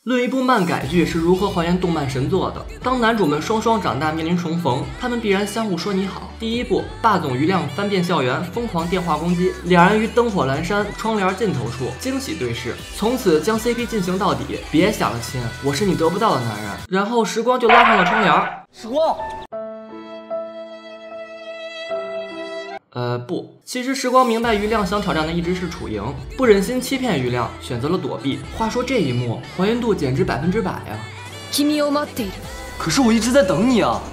论一部漫改剧是如何还原动漫神作的，当男主们双双长大面临重逢，他们必然相互说你好。第一部，霸总于亮翻遍校园，疯狂电话攻击，两人于灯火阑珊窗帘尽头处惊喜对视，从此将 CP 进行到底。别想了亲，我是你得不到的男人。然后时光就拉上了窗帘。 时光。 不，其实时光明白于亮想挑战的一直是楚莹，不忍心欺骗于亮，选择了躲避。话说这一幕还原度简直100%呀！ 可是我一直在等你啊！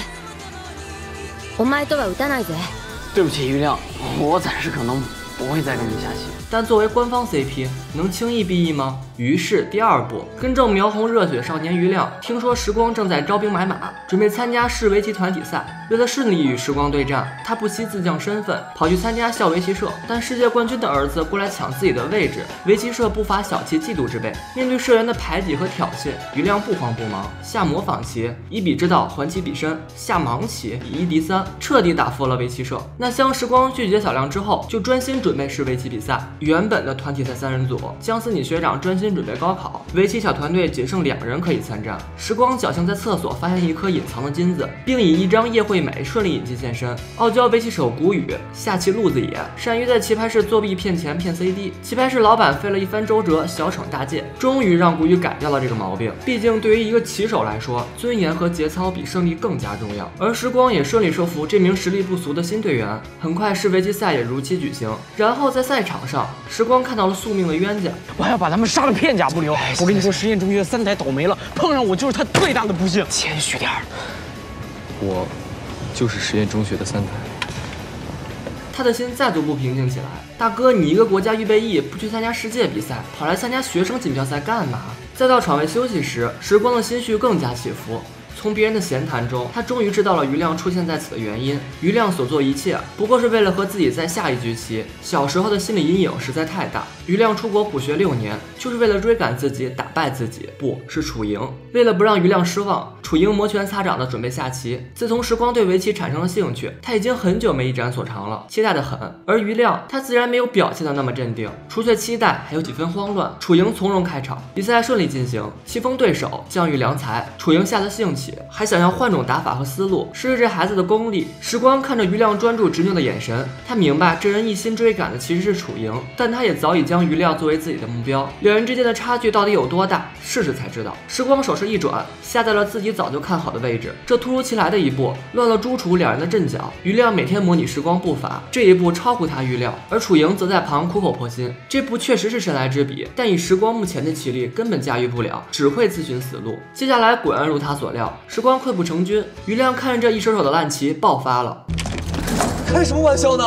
お前とは打たないぜ。 对不起，于亮，我暂时可能不会再跟你下棋。 但作为官方 CP， 能轻易 BE 吗？于是第二部，根正苗红热血少年于亮，听说时光正在招兵买马，准备参加市围棋团体赛。为了顺利与时光对战，他不惜自降身份，跑去参加校围棋社。但世界冠军的儿子过来抢自己的位置，围棋社不乏小气嫉妒之辈。面对社员的排挤和挑衅，于亮不慌不忙，下模仿棋，以彼之道还其彼身；下盲棋，以1敌3，彻底打服了围棋社。那厢时光拒绝小亮之后，就专心准备市围棋比赛。原本的团体赛3人组，姜思你学长专心准备高考，围棋小团队仅剩2人可以参战。时光侥幸在厕所发现一颗隐藏的金子，并以一张叶惠美顺利引进现身。傲娇围棋手谷雨，下棋路子野，善于在棋牌室作弊骗钱骗 CD。棋牌室老板费了一番周折，小惩大戒，终于让谷雨改掉了这个毛病。毕竟对于一个棋手来说，尊严和节操比胜利更加重要。而时光也顺利说服这名实力不俗的新队员。很快市围棋赛也如期举行，然后在赛场上，时光看到了宿命的冤家， 我还要把他们杀得片甲不留。我跟你说，实验中学的3台倒霉了，碰上我就是他最大的不幸。谦虚点儿， 我就是实验中学的3台。 他的心再度不平静起来。大哥，你一个国家预备役，不去参加世界比赛，跑来参加学生锦标赛干嘛？再到场外休息时，时光的心绪更加起伏。从别人的闲谈中，他终于知道了于亮出现在此的原因。于亮所做一切，不过是为了和自己在下一局棋。小时候的心理阴影实在太大。于亮出国苦学6年，就是为了追赶自己，打败自己，不是楚莹。为了不让于亮失望，楚莹摩拳擦掌的准备下棋。自从时光对围棋产生了兴趣，他已经很久没一展所长了，期待的很。而于亮，他自然没有表现的那么镇定，除却期待，还有几分慌乱。楚莹从容开场，比赛顺利进行，棋逢对手，将遇良才。楚莹下了兴起，还想要换种打法和思路，试试这孩子的功力。时光看着于亮专注执拗的眼神，他明白这人一心追赶的其实是楚莹，但他也早已将于亮作为自己的目标。两人之间的差距到底有多大？试试才知道。时光手势一转，下在了自己早就看好的位置。这突如其来的一步，乱了朱楚两人的阵脚。于亮每天模拟时光步伐，这一步超乎他预料，而楚莹则在旁苦口婆心。这步确实是神来之笔，但以时光目前的棋力，根本驾驭不了，只会自寻死路。接下来果然如他所料，时光溃不成军。于亮看着这一手手的烂棋，爆发了。 开什么玩笑呢？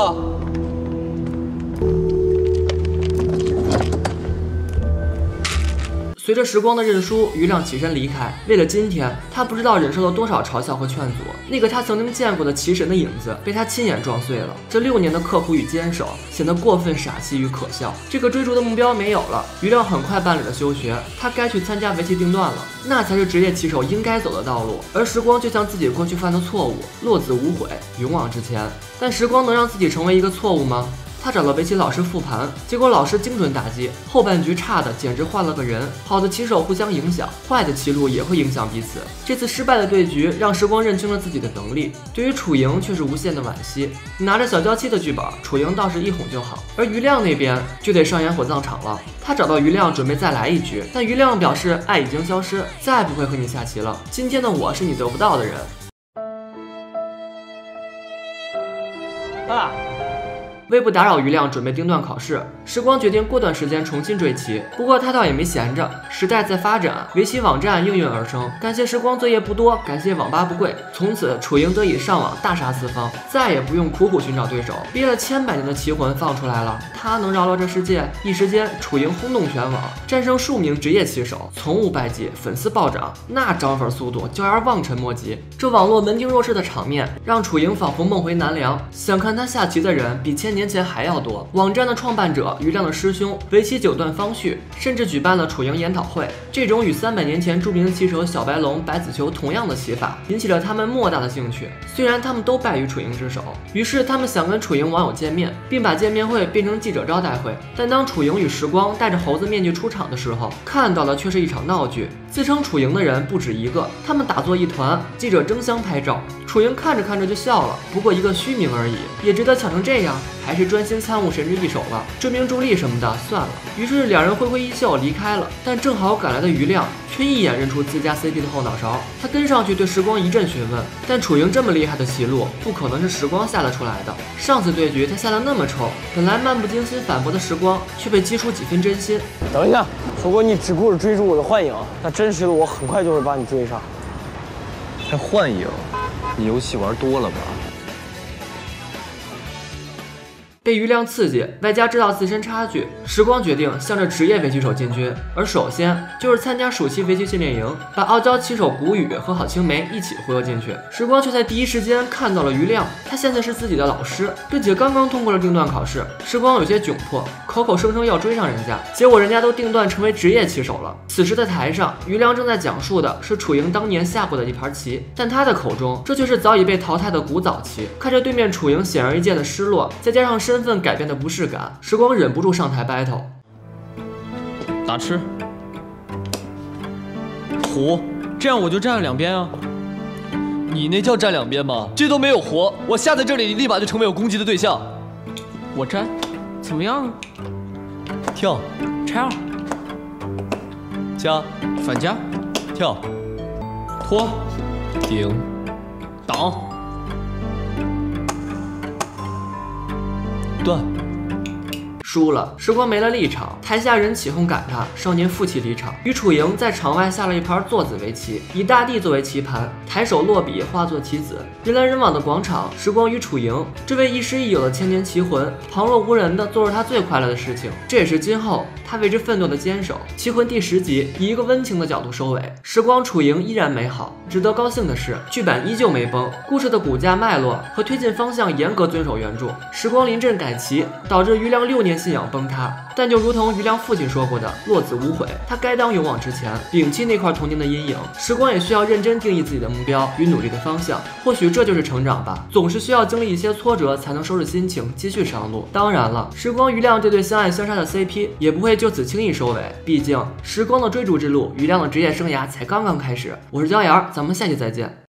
随着时光的认输，于亮起身离开。为了今天，他不知道忍受了多少嘲笑和劝阻。那个他曾经见过的棋神的影子，被他亲眼撞碎了。这6年的刻苦与坚守，显得过分傻气与可笑。这个追逐的目标没有了，于亮很快办理了休学。他该去参加围棋定段了，那才是职业棋手应该走的道路。而时光就像自己过去犯的错误，落子无悔，勇往直前。但时光能让自己成为一个错误吗？他找了围棋老师复盘，结果老师精准打击，后半局差的简直换了个人。好的棋手互相影响，坏的棋路也会影响彼此。这次失败的对局让时光认清了自己的能力，对于楚莹却是无限的惋惜。拿着小娇妻的剧本，楚莹倒是一哄就好，而于亮那边就得上演火葬场了。他找到于亮准备再来一局，但于亮表示爱已经消失，再不会和你下棋了。今天的我是你得不到的人。 爸。 为不打扰于亮准备定段考试，时光决定过段时间重新追棋。不过他倒也没闲着，时代在发展，围棋网站应运而生。感谢时光作业不多，感谢网吧不贵。从此楚莹得以上网大杀四方，再也不用苦苦寻找对手。憋了千百年的棋魂放出来了，他能扰乱这世界？一时间，楚莹轰动全网，战胜数名职业棋手，从无败绩，粉丝暴涨，那涨粉速度叫人望尘莫及。这网络门庭若市的场面，让楚莹仿佛梦回南梁。想看他下棋的人，比千年年前还要多。网站的创办者于亮的师兄围棋九段方旭甚至举办了楚营研讨会。这种与300年前著名的棋手小白龙、白子球同样的棋法，引起了他们莫大的兴趣。虽然他们都败于楚营之手，于是他们想跟楚营网友见面，并把见面会变成记者招待会。但当楚营与时光戴着猴子面具出场的时候，看到的却是一场闹剧。自称楚营的人不止一个，他们打作一团，记者争相拍照。楚营看着看着就笑了，不过一个虚名而已，也值得抢成这样，还是专心参悟神之一手吧，追名逐利什么的算了。于是两人挥挥衣袖离开了，但正好赶来的于亮却一眼认出自家 CP 的后脑勺，他跟上去对时光一阵询问，但楚营这么厉害的棋路，不可能是时光下得出来的。上次对局他下得那么臭，本来漫不经心反驳的时光，却被激出几分真心。 等一下，如果你只顾着追逐我的幻影，那真实的我很快就会把你追上。 还幻影？你游戏玩多了吧？ 被于亮刺激，外加知道自身差距，时光决定向着职业围棋手进军，而首先就是参加暑期围棋训练营，把傲娇棋手谷雨和郝青梅一起忽悠进去。时光却在第一时间看到了于亮，他现在是自己的老师，并且刚刚通过了定段考试。时光有些窘迫，口口声声要追上人家，结果人家都定段成为职业棋手了。此时的台上，于亮正在讲述的是楚营当年下过的一盘棋，但他的口中这却是早已被淘汰的古早棋。看着对面楚营显而易见的失落，再加上身份改变的不适感，时光忍不住上台 battle。 打吃胡，这样我就站了两边啊。 你那叫站两边吗？这都没有活，我下在这里，你立马就成为我攻击的对象。 我站，怎么样啊？ 跳， 拆二， 加， 反加， 跳， 拖， 顶， 挡， 断。 输了，时光没了立场，台下人起哄赶他，少年负气离场。于楚营在场外下了一盘坐子围棋，以大地作为棋盘，抬手落笔化作棋子。人来人往的广场，时光与楚营这位亦师亦友的千年棋魂，旁若无人的做着他最快乐的事情，这也是今后他为之奋斗的坚守。棋魂第10集以一个温情的角度收尾，时光楚营依然美好。值得高兴的是，剧版依旧没崩，故事的骨架脉络和推进方向严格遵守原著。时光临阵改棋，导致于亮6年信仰崩塌，但就如同于亮父亲说过的，落子无悔，他该当勇往直前，摒弃那块童年的阴影。时光也需要认真定义自己的目标与努力的方向，或许这就是成长吧。总是需要经历一些挫折，才能收拾心情，继续上路。当然了，时光于亮这对相爱相杀的 CP 也不会就此轻易收尾，毕竟时光的追逐之路，于亮的职业生涯才刚刚开始。我是焦瑶，咱们下期再见。